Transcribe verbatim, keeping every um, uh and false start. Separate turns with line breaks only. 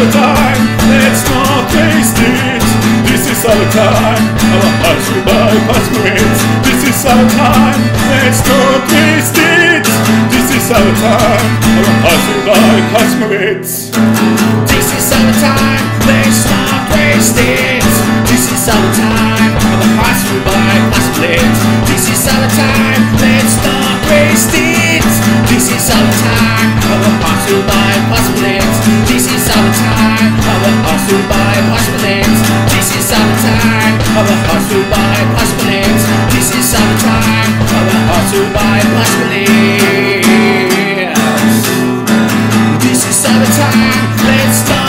our time, let's not waste it. This is our time, our hearts will bypass it. This is our time, let's not waste it. This is our time, our hearts will bypass it.
This is our time, let's not waste it. This is our time, our hearts will bypass it. This is our time, let's not waste it. This is our time, our hearts will bypass it. This is our time, our hearts will bypass it. This is our time, our hearts will bypass it. This is our time, our hearts will bypass it. This is our time, let's start.